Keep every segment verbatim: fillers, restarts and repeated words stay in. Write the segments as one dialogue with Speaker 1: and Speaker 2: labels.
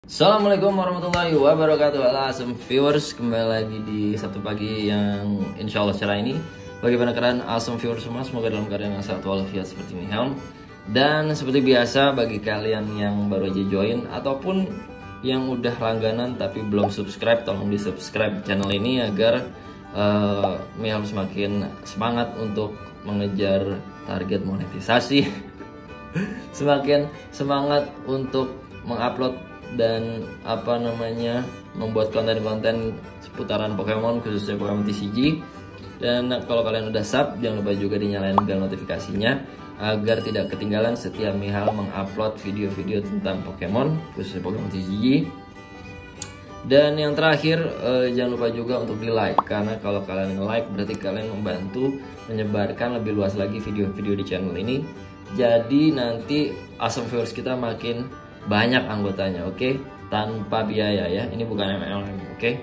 Speaker 1: Assalamualaikum warahmatullahi wabarakatuh. Halo awesome viewers, kembali lagi di Sabtu pagi yang insya Allah cerah ini. Bagaimana kalian awesome viewers semua? Semoga dalam keadaan yang sehat walafiat seperti Mihelm. Dan seperti biasa bagi kalian yang baru aja join ataupun yang udah langganan tapi belum subscribe, tolong di subscribe channel ini agar uh, Mihelm semakin semangat untuk mengejar target monetisasi. Semakin semangat untuk mengupload dan apa namanya membuat konten-konten seputaran Pokemon, khususnya Pokemon T C G. Dan kalau kalian udah sub, jangan lupa juga dinyalain bel notifikasinya agar tidak ketinggalan setiap Mihelm mengupload video-video tentang Pokemon, khususnya Pokemon T C G. Dan yang terakhir, eh, jangan lupa juga untuk di like, karena kalau kalian like berarti kalian membantu menyebarkan lebih luas lagi video-video di channel ini. Jadi nanti awesome viewers kita makin banyak anggotanya, oke? Okay? Tanpa biaya ya, ini bukan M L M, oke? Okay?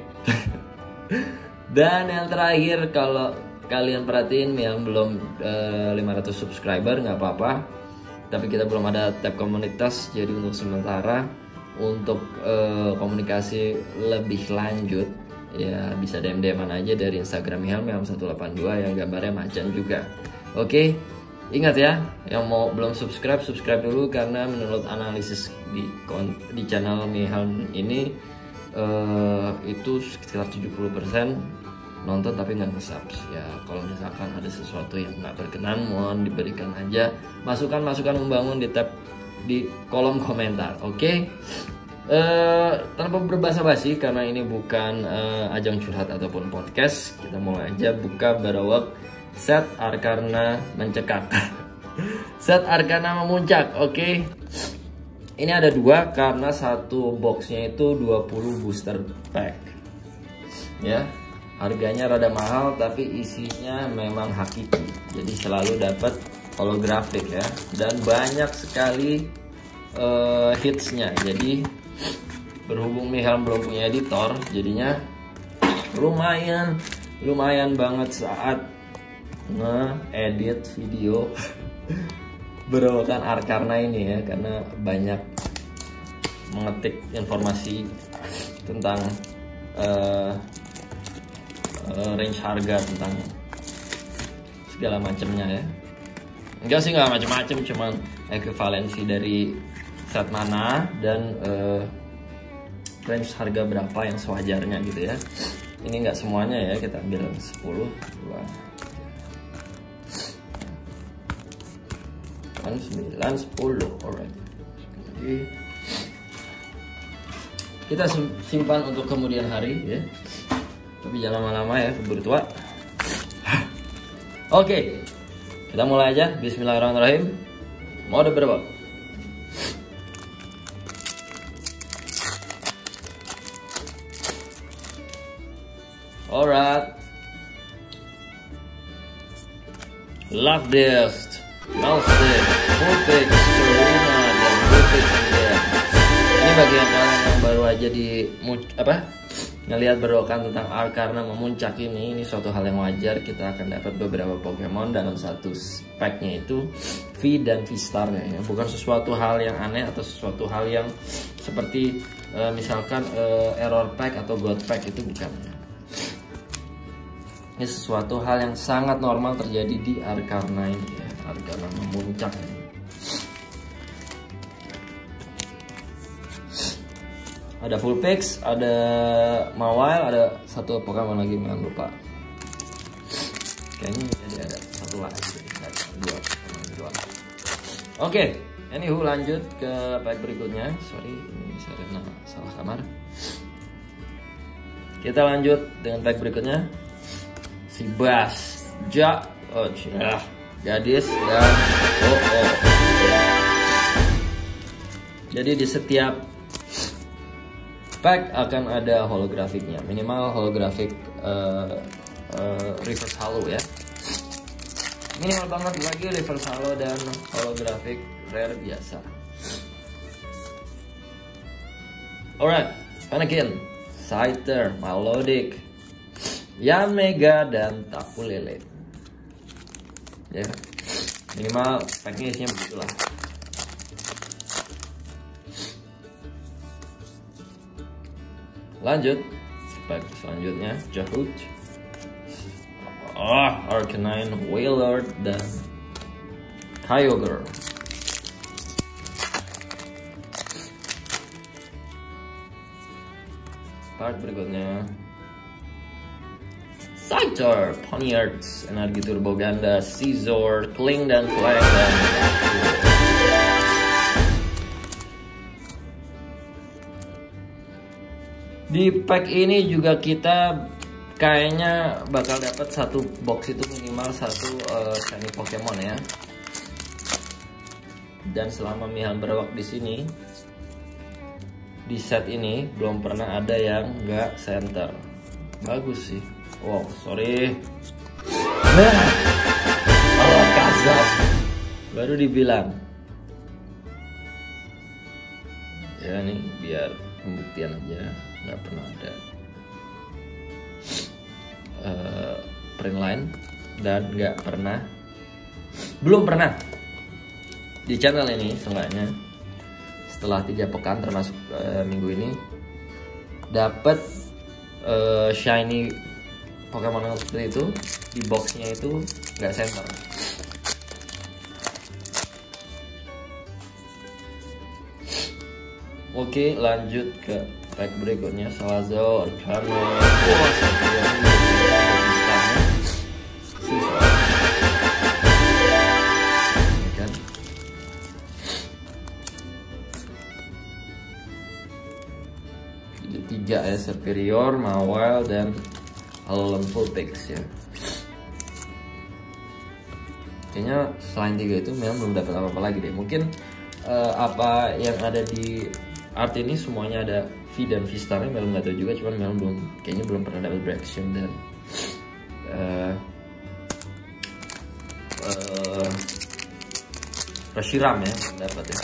Speaker 1: Dan yang terakhir, kalau kalian perhatiin yang belum uh, lima ratus subscriber nggak apa-apa, tapi kita belum ada tab komunitas. Jadi untuk sementara untuk uh, komunikasi lebih lanjut ya bisa D M D M aja dari Instagram Mihelm Mihelm satu delapan dua yang gambarnya macan juga, oke? Okay? Ingat ya, yang mau belum subscribe, subscribe dulu, karena menurut analisis di di channel Mihelm ini uh, itu sekitar tujuh puluh persen nonton tapi nggak nge-subs. Ya kalau misalkan ada sesuatu yang nggak berkenan, mohon diberikan aja masukan-masukan membangun di tab di kolom komentar, oke? Okay? Uh, tanpa berbasa-basi, karena ini bukan uh, ajang curhat ataupun podcast, kita mulai aja buka Barawak set Arkarna mencekak. Set Arkarna memuncak, oke? Okay? Ini ada dua karena satu boxnya itu dua puluh booster pack. Ya, harganya rada mahal tapi isinya memang hakiki. Jadi selalu dapat holografik ya, dan banyak sekali uh, hitsnya. Jadi berhubung Mihelm belum punya editor, jadinya lumayan lumayan banget saat nge-edit video Berawakan Arkarna ini ya, karena banyak mengetik informasi tentang uh, uh, range harga, tentang segala macamnya ya. Enggak sih, nggak macam-macam, cuman ekuivalensi dari set mana dan uh, range harga berapa yang sewajarnya gitu ya. Ini nggak semuanya ya, kita ambil sepuluh, dua, sembilan, sepuluh, alright. Jadi kita simpan untuk kemudian hari ya, tapi jangan lama-lama ya, keburu tua. Oke, kita mulai aja. Bismillahirrahmanirrahim. Mode berapa? Alright, love this. Malstic, Vulpix, Serena, dan Vulpix ya. Ini bagi yang kalian yang baru aja di apa ngelihat berokan tentang Arkarna memuncak ini, ini suatu hal yang wajar. Kita akan dapat beberapa Pokemon dalam satu packnya itu V dan V-Star-nya ya. Bukan sesuatu hal yang aneh atau sesuatu hal yang seperti uh, misalkan uh, error pack atau god pack, itu bukan ya. Ini sesuatu hal yang sangat normal terjadi di Arkarna ini ya. Arkarna memuncak ini. Ada Vulpix, ada Mawile, ada satu Pokemon lagi jangan lupa. Kayaknya jadi ada satu lagi, dua Pokemon dua. Oke, anywho lanjut ke pack berikutnya. Sorry, ini Serena salah kamar. Kita lanjut dengan pack berikutnya. Si Bas, Ja, oh ya. Gadis dan oh, oh. Jadi di setiap pack akan ada holografiknya, minimal holografik uh, uh, reverse holo ya, minimal banget lagi reverse holo dan holografik rare biasa. Alright, Fennekin, Scyther, Milotic, Yanmega, dan Tapu Lele. Ya, minimal packnya isinya begitulah. Lanjut, pack selanjutnya Jahut, ah, Arcanine, Wailord, dan Kyogre. Part berikutnya Scyther, Ponyard, Energi Turbo Ganda, Scizor, Kling dan Clang, dan di pack ini juga kita kayaknya bakal dapat satu box itu minimal satu uh, shiny Pokemon ya. Dan selama Mihan berwak di sini, di set ini belum pernah ada yang nggak center. Bagus sih. Wow, sorry. Nah, oh kasar. Baru dibilang. Ya nih biar pembuktian aja, nggak pernah ada uh, print line dan nggak pernah, belum pernah di channel ini seenggaknya setelah tiga pekan termasuk uh, minggu ini dapat uh, shiny Pokemon yang seperti itu. Di boxnya itu nggak center. Oke, lanjut ke pack berikutnya. Salazar, Arcanine, tiga ya, Superior, Mawile, dan Alolan Vulpix ya. Kayaknya selain tiga itu memang belum dapat apa-apa lagi deh. Mungkin uh, apa yang ada di art ini semuanya ada V dan V-Star-nya, Mel nggak tahu juga, cuman Mel belum, kayaknya belum pernah dapat Braixen dan uh, uh, Reshiram ya dapat ya.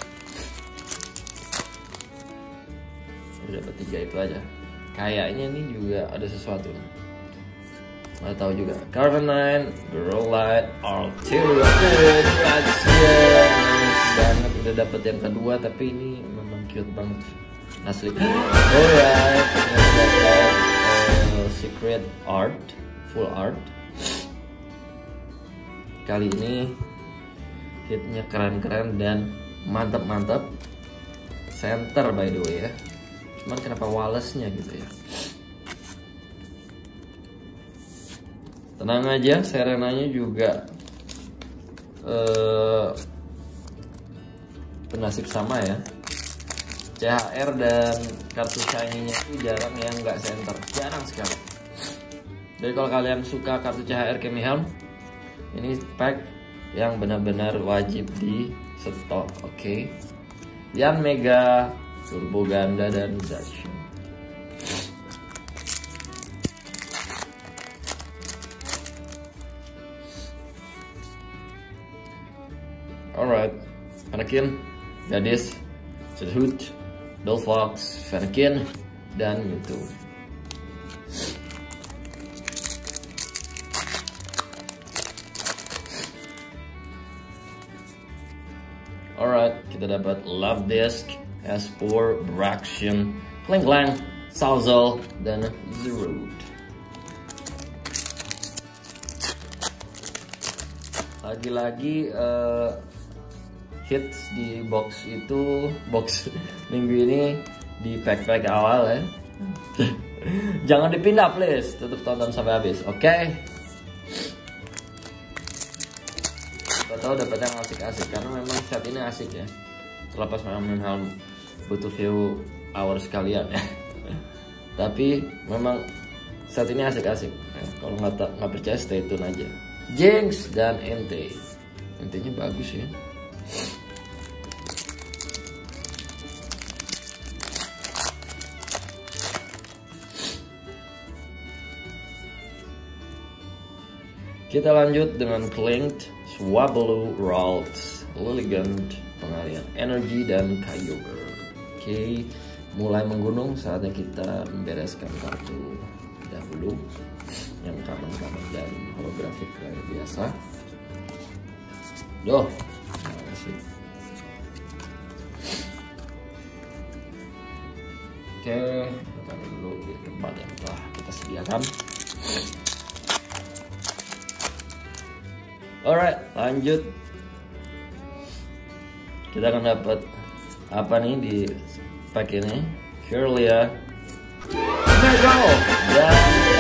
Speaker 1: Udah dapat tiga itu aja. Kayaknya ini juga ada sesuatu. Nggak tahu juga. Carvanine, Growlithe, Arteria, Gracian, nice banget. Udah dapat yang kedua, tapi ini memang cute banget asli. Alright, ini dapat uh, Secret Art, full art. Kali ini hitnya keren-keren dan mantap-mantap. Center by the way ya. Cuman kenapa Wallace-nya gitu ya? Tenang aja, Serenanya juga uh, bernasib sama ya. C H R dan kartu shiny-nya itu jarang yang nggak center, jarang sekali. Jadi kalau kalian suka kartu C H R Chemihelm, ini pack yang benar-benar wajib di stok, oke? Okay? Yan Mega, Turbo Ganda, dan Zacian. Alright, Fennekin, Gadis, Sudhoot, Dolphox, Fennekin, dan Mewtwo. Alright, kita dapat Love Disc, S four, Braixen, Klinklang, Salzal, dan Zeroot. Lagi-lagi uh, hits di box itu, box minggu ini di pack-pack awal ya. Jangan dipindah please, tetap tonton sampai habis, oke? Okay? Gak tau dapat yang asik-asik karena memang set ini asik ya. Terlepas memang hal butuh view hours sekalian ya. Tapi memang set ini asik-asik. Ya, kalau nggak nggak percaya stay tune aja. Jinx dan Entei. Enteinya bagus ya. Kita lanjut dengan Klinked, Swablu, Ralts, Lilligant, pengalian energi, dan Kyogre. Oke, okay. Mulai menggunung, saatnya kita membereskan kartu dahulu yang common-common dan holografik kayak biasa. Duh, terima kasih. Oke, kita taruh dulu di tempat yang telah kita sediakan. Alright, lanjut. Kita akan dapat apa nih di pack ini? Kirlia Smeargle dan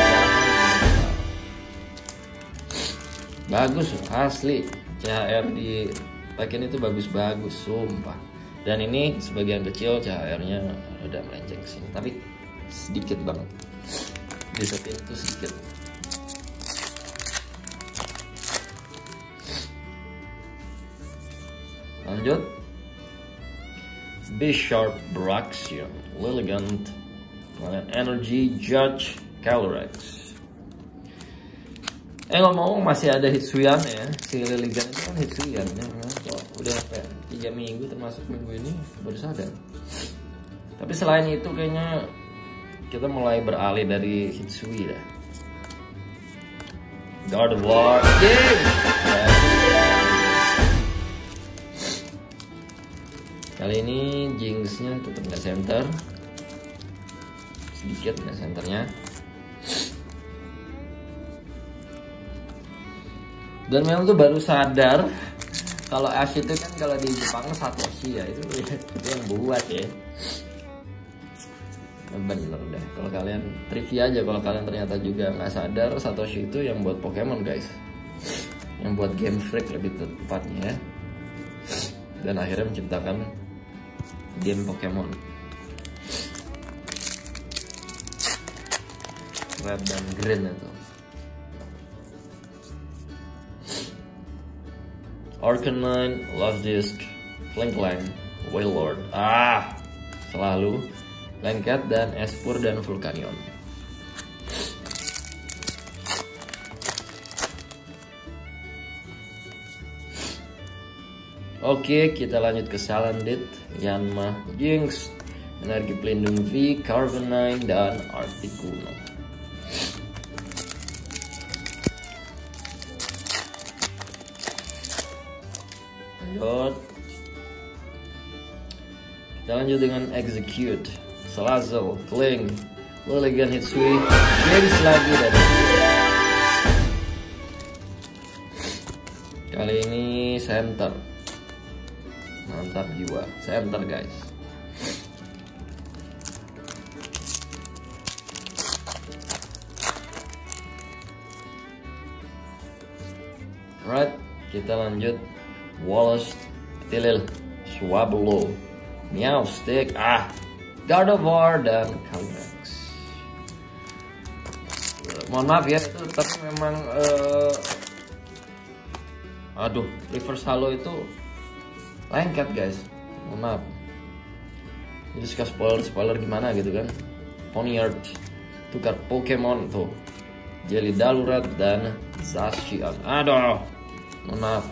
Speaker 1: bagus asli. C H R di pack ini tuh bagus-bagus, sumpah. Dan ini sebagian kecil C H R-nya udah melenceng ke sini, tapi sedikit banget. Di setiap itu sedikit. Lanjut. Bisharp Braixen, Lilligant, Energy, Judge, Calyrex. Eh ngomong masih ada Hitsuyan ya, si Lilligant itu kan Hitsuyan ya. Oh, udah sampai tiga minggu termasuk minggu ini baru sadar. Tapi selain itu kayaknya kita mulai beralih dari Hitsui dah. Gardevoir, kali ini Jinxnya tetap nggak center, sedikit nggak centernya. Dan memang tuh baru sadar kalau Ash itu kan kalau di Jepang Satoshi ya, itu itu yang buat ya. Bener deh, kalau kalian trivia aja, kalau kalian ternyata juga nggak sadar Satoshi itu yang buat Pokemon guys, yang buat Game Freak lebih tepatnya ya. Dan akhirnya menciptakan game Pokemon Red dan Green itu. Arcanine, Lasdisk, Flanklang, Wailord, ah selalu Lengket dan Espur dan Vulcanion. Oke, kita lanjut ke Salandit, Yanma, Jinx, Energi Pelindung V, Carbonine, dan Articuno. Lanjut. Kita lanjut dengan Execute, Salazzle, Kling, Lilligant, Hitsui, Jinx lagi dari kali ini center. Mantap jiwa, center guys. Alright, kita lanjut. Wallace, Tilil, Swablu, Meowstic, ah, Gardevoir dan Calyrex. Mohon maaf ya, itu tapi memang uh, aduh, reverse halo itu lengket guys, mohon maaf. Jadi suka spoiler spoiler gimana gitu kan. Ponyard tukar Pokemon tuh, Jelly Dalurat dan Zacian. Aduh, mohon maaf.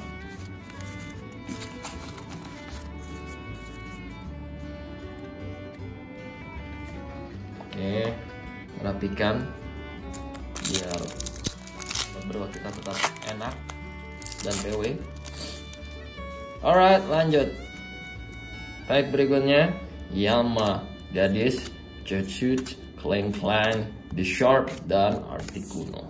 Speaker 1: Oke, rapikan biar berdua kita tetap enak dan P W. Alright, lanjut. Pack berikutnya Yama, Gadis, Jetsut, Klang-Klang, Bisharp, dan Articuno.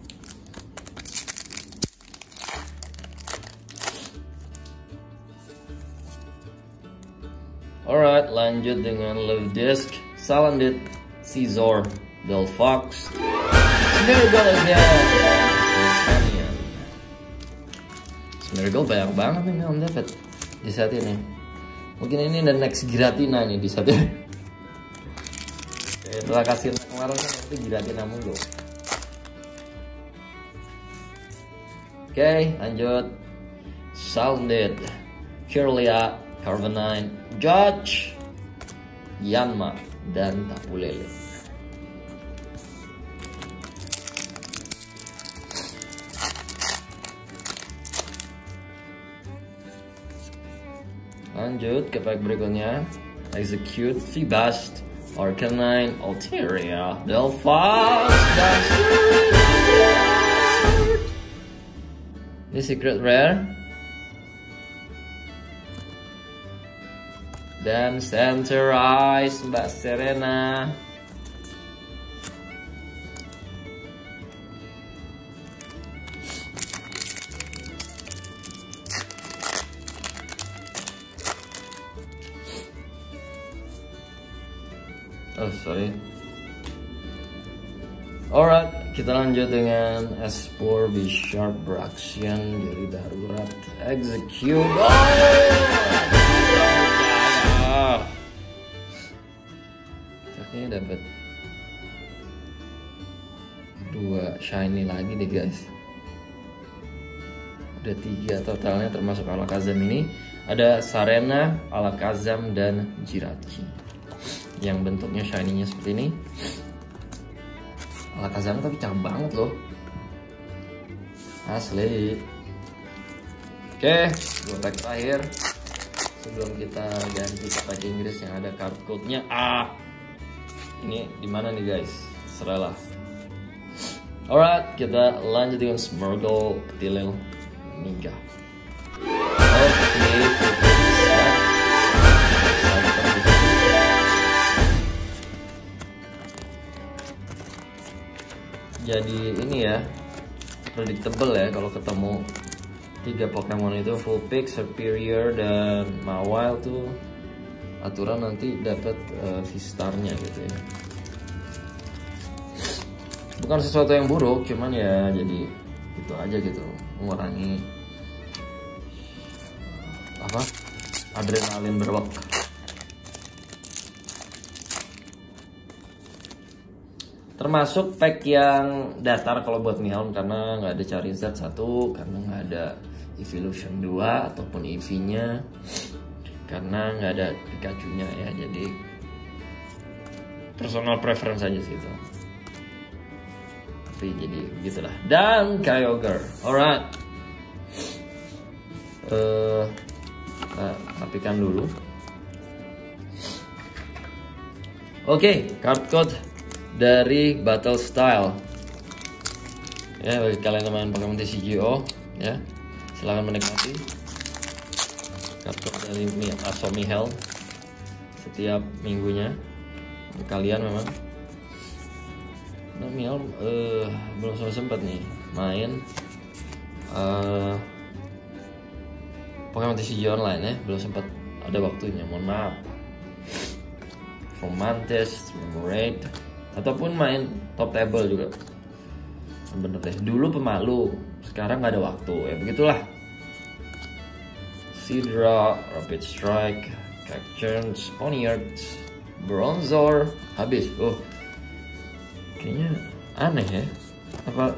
Speaker 1: Alright, lanjut dengan Levdisk, Salandit, Scizor, Delphox, Smeargle again, Vulcanion. Smeargle banyak banget nih yang dapat di saat ini. Mungkin ini the next Giratina nih di saat ini. Setelah kasih kemarin kan itu Giratina mulu. Oke, lanjut. Salandit, Kirlia, Carbonine, Judge, Yanma, dan Tapu Lele. Lanjut ke pack berikutnya. Execute, Feebast, Arcanine, Altaria, Delphox, dan ini secret rare. dan Center Ice Mbak Serena. Oh sorry. Alright, kita lanjut dengan S four B Sharp beraction dari darurat execute. Oh! Kayaknya dapat dua shiny lagi deh guys. Udah tiga totalnya termasuk Alakazam ini. Ada Sarena, Alakazam, dan Jirachi yang bentuknya shiny-nya seperti ini. Alakazam tapi cakep banget loh, asli. Oke, dua pack terakhir sebelum kita ganti ke pack Inggris yang ada card code-nya. Ah, ini di mana nih guys? Seralah. Alright, kita lanjut dengan Smeargle, Petilil, Niga. Oke, jadi ini ya, predictable ya kalau ketemu tiga Pokemon itu, Vulpix, Superior, dan Mawile tuh aturan nanti dapat uh, V-Star-nya gitu ya. Bukan sesuatu yang buruk, cuman ya jadi itu aja gitu, mengurangi apa adrenalin berwak. Termasuk pack yang datar kalau buat Mihaun karena nggak ada Charizard satu, karena nggak ada Evolution dua ataupun E V-nya, karena nggak ada Pikachu-nya ya. Jadi personal preference aja sih itu. Tapi jadi begitulah. Dan Kyogre, alright. Uh, kita rapikan dulu. Oke, okay, card code dari Battle Style ya, bagi kalian yang main Pokemon T C G O ya, silahkan menikmati kartu dari Asomihel setiap minggunya untuk kalian. Memang nah, Miel uh, belum sempat sempat nih main uh, Pokemon T C G online ya, belum sempat ada waktunya, mohon maaf. Fomantis, Memorate, ataupun main top table juga bener deh. Dulu pemalu, sekarang nggak ada waktu ya, begitulah. Sidra, Rapid Strike, Cacturn, Ponyard, Bronzor, habis. Oh, kayaknya aneh ya, apa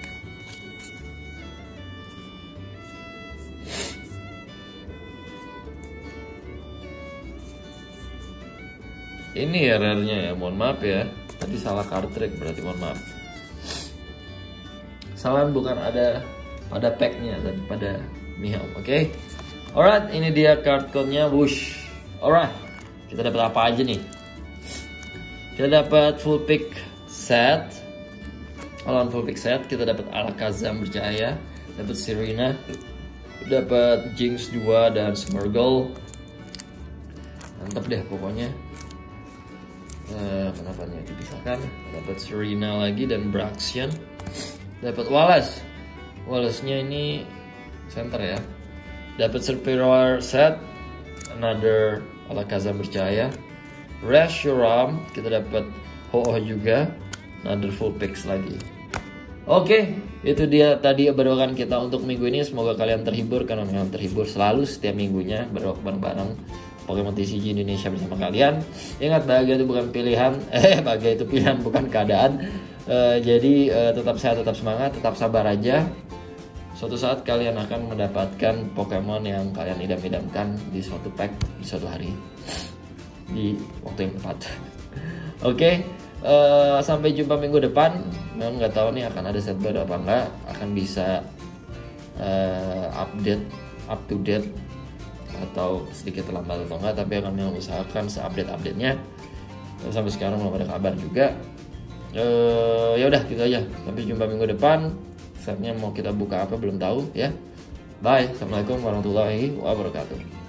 Speaker 1: ini ya rare-nya ya, mohon maaf ya. Tadi salah card trick berarti, mohon maaf. Kesalahan bukan ada pada packnya, tapi pada Mihaun. Oke, okay? Alright, ini dia card code-nya. Wush. Alright, kita dapat apa aja nih? Kita dapat full pick set. Lawan full pick set kita dapat Alakazam bercahaya, dapat Serena, dapat Jinx dua dan Smeargle. Mantap deh pokoknya. Uh, kenapa nih dipisahkan? Dapat Serena lagi dan Braixen, dapat Wallace. Wallace-nya ini center ya. Dapat Superior set, another Alakazam bercahaya. Reshiram, kita dapat Ho-Oh juga, another full picks lagi. Oke, okay, itu dia tadi obrolan kita untuk minggu ini. Semoga kalian terhibur, karena memang terhibur selalu setiap minggunya bareng-bareng Pokemon T C G Indonesia bersama kalian. Ingat, bahagia itu bukan pilihan, eh bahagia itu pilihan bukan keadaan. Uh, jadi uh, tetap sehat, tetap semangat, tetap sabar aja. Suatu saat kalian akan mendapatkan Pokemon yang kalian idam-idamkan di suatu pack di suatu hari, di waktu yang tepat. Oke, okay, uh, sampai jumpa minggu depan. Memang nggak tahu nih akan ada set baru apa enggak, akan bisa uh, update, up to date, atau sedikit terlambat atau enggak, tapi akan mengusahakan se-update-update-nya. Sampai sekarang belum ada kabar juga. Uh, ya udah gitu aja. Sampai jumpa minggu depan. Saatnya mau kita buka apa belum tahu ya. Bye. Assalamualaikum warahmatullahi wabarakatuh.